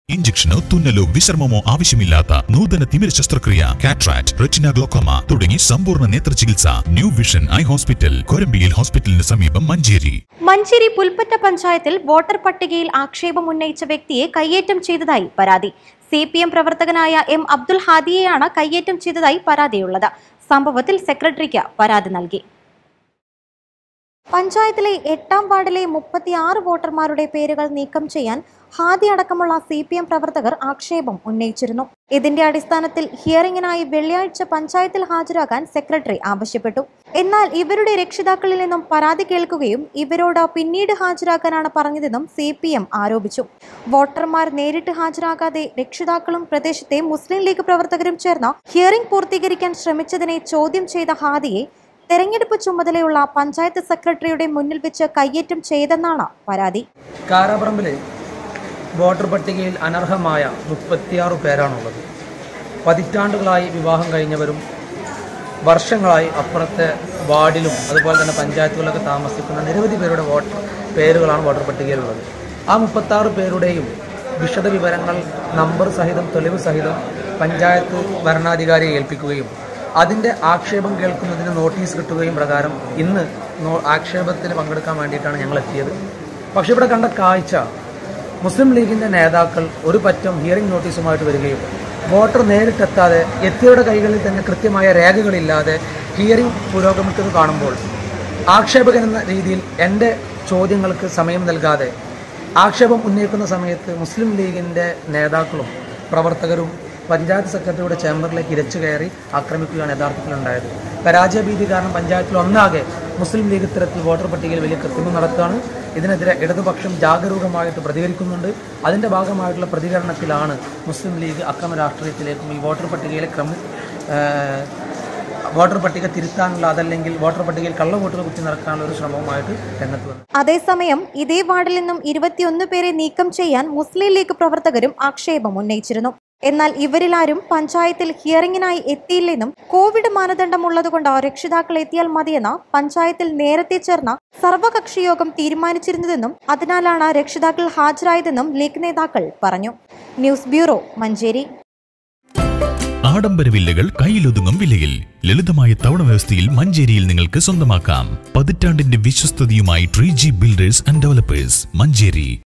ഇഞ്ചക്ഷനോ തുന്നലോ വിശ്രമമോ ആവശ്യമില്ലാത്ത നൂതന തിമിര ശസ്ത്രക്രിയ, കാറ്ററാക്ട്, റെറ്റിന ഗ്ലോക്കോമ തുടങ്ങി സമ്പൂർണ്ണ നേത്ര ചികിത്സ ന്യൂ വിഷൻ ഐ ഹോസ്പിറ്റൽ, കൊരമ്പിയിൽ ഹോസ്പിറ്റലിന് സമീപം, മഞ്ചേരി. മഞ്ചേരി പുൽപ്പറ്റ പഞ്ചായത്തിൽ വോട്ടർ പട്ടികയിൽ ആക്ഷേപം ഉന്നയിച്ച വ്യക്തിയെ കയ്യേറ്റം ചെയ്തതായി പരാതി. CPM പ്രവർത്തകനായ M. അബ്ദുൽ ഹാദിയെയാണ് കയ്യേറ്റം ചെയ്തതായി പരാതിയുള്ളത്. സംഭവത്തിൽ സെക്രട്ടറിക്ക് പരാതി നൽകി. പഞ്ചായത്തിലെ 8ാം വാർഡിലെ 36 വോട്ടർമാരുടെ പേരുകൾ നീക്കം ചെയ്യാൻ ഹാദി അടക്കമുള്ള CPM പ്രവർത്തകർ ആക്ഷേപം ഉന്നയിച്ചിരുന്നു. ഇതിന്റെ അടിസ്ഥാനത്തിൽ ഹിയറിംഗിനായി വെള്ളിയാഴ്ച പഞ്ചായത്തിൽ ഹാജരാകാൻ സെക്രട്ടറി ആവശ്യപ്പെട്ടു. എന്നാൽ ഇവരുടെ രക്ഷിതാക്കളിൽ നിന്നും പരാതി കേൾക്കുകയും ഇവരോട് പിന്നീട് ഹാജരാക്കാനാണ് പറഞ്ഞതെന്നും CPM ആരോപിച്ചു. വോട്ടർമാർ നേരിട്ട് ഹാജരാകാതെ രക്ഷിതാക്കളും പ്രദേശത്തെ മുസ്ലിം ലീഗ് പ്രവർത്തകരും ചേർന്ന് ഹിയറിംഗ് പൂർത്തീകരിക്കാൻ ശ്രമിച്ചതിനെ ചോദ്യം ചെയ്ത ഹാദിയെ തെരഞ്ഞെടുപ്പ് ചുമതലയുള്ള പഞ്ചായത്ത് സെക്രട്ടറിയുടെ മുന്നിൽ വെച്ച് കയ്യേറ്റം ചെയ്തെന്നാണ് പരാതി. കാരാപറമ്പിലെ വോട്ടർ പട്ടികയിൽ അനർഹമായ 36 പേരാണുള്ളത്. പതിറ്റാണ്ടുകളായി വിവാഹം കഴിഞ്ഞവരും വർഷങ്ങളായി അപ്പുറത്തെ വാർഡിലും അതുപോലെ തന്നെ പഞ്ചായത്തുകളിലൊക്കെ താമസിക്കുന്ന നിരവധി പേരുടെ പേരുകളാണ് വോട്ടർ പട്ടികയിലുള്ളത്. ആ 36 പേരുടെയും വിശദ വിവരങ്ങൾ നമ്പർ സഹിതം തെളിവ് സഹിതം പഞ്ചായത്ത് ഭരണാധികാരിയെ ഏൽപ്പിക്കുകയും അതിൻ്റെ ആക്ഷേപം കേൾക്കുന്നതിന് നോട്ടീസ് കിട്ടുകയും പ്രകാരം ഇന്ന് ആക്ഷേപത്തിൽ പങ്കെടുക്കാൻ വേണ്ടിയിട്ടാണ് ഞങ്ങൾ എത്തിയത്. പക്ഷേ ഇവിടെ കണ്ട കാഴ്ച, മുസ്ലിം ലീഗിൻ്റെ നേതാക്കൾ ഒരു പറ്റം ഹിയറിംഗ് നോട്ടീസുമായിട്ട് വരികയും വോട്ടർ നേരിട്ടെത്താതെ എത്തിയവരുടെ കൈകളിൽ തന്നെ കൃത്യമായ രേഖകളില്ലാതെ ഹിയറിംഗ് പുരോഗമിക്കുന്നത് കാണുമ്പോൾ ആക്ഷേപകൻ എന്ന രീതിയിൽ എൻ്റെ ചോദ്യങ്ങൾക്ക് സമയം നൽകാതെ ആക്ഷേപം ഉന്നയിക്കുന്ന സമയത്ത് മുസ്ലിം ലീഗിൻ്റെ നേതാക്കളും പ്രവർത്തകരും പഞ്ചായത്ത് സെക്രട്ടറിയുടെ ചേംബറിലേക്ക് ഇരച്ചു കയറി ആക്രമിക്കുകയാണ് യഥാർത്ഥത്തിലുണ്ടായത്. പരാജയഭീതി കാരണം പഞ്ചായത്തിൽ ഒന്നാകെ മുസ്ലിം ലീഗ് ഇത്തരത്തിൽ വോട്ടർ പട്ടികയിൽ വലിയ കൃത്രിമം നടത്തുകയാണ്. ഇതിനെതിരെ ഇടതുപക്ഷം ജാഗരൂകമായിട്ട് പ്രതികരിക്കുന്നുണ്ട്. അതിൻ്റെ ഭാഗമായിട്ടുള്ള പ്രതികരണത്തിലാണ് മുസ്ലിം ലീഗ് അക്രമ രാഷ്ട്രീയത്തിലേക്കും ഈ വോട്ടർ പട്ടിക തിരുത്താനുള്ള അതല്ലെങ്കിൽ വോട്ടർ പട്ടികയിൽ കള്ളവോട്ടുകൾ കുത്തി നടക്കാനുള്ള ഒരു ശ്രമവുമായിട്ട് രംഗത്ത് വന്നു. അതേസമയം ഇതേ വാർഡിൽ നിന്നും 21 പേരെ നീക്കം ചെയ്യാൻ മുസ്ലിം ലീഗ് പ്രവർത്തകരും ആക്ഷേപം ഉന്നയിച്ചിരുന്നു. എന്നാൽ ഇവരിലാരും പഞ്ചായത്തിൽ ഹിയറിംഗിനായി എത്തിയില്ലെന്നും കോവിഡ് മാനദണ്ഡം ഉള്ളതുകൊണ്ട് രക്ഷിതാക്കൾ എത്തിയാൽ മതിയെന്ന പഞ്ചായത്തിൽ നേരത്തെ ചേർന്ന സർവകക്ഷി യോഗം തീരുമാനിച്ചിരുന്നതെന്നും അതിനാലാണ് രക്ഷിതാക്കൾ ഹാജരായതെന്നും ലീഗ് നേതാക്കൾ പറഞ്ഞു. News bureau, Manjeri. ആഡംബര വില്ലകൾ കയ്യിലൊതുങ്ങും വിലയിൽ ലളിതമായ തവണ വ്യവസ്ഥയിൽ മഞ്ചേരിയിൽ നിങ്ങൾക്ക് സ്വന്തമാക്കാം. പതിറ്റാണ്ടിന്റെ വിശ്വസ്തതയുമായി 3G builders and developers, Manjeri.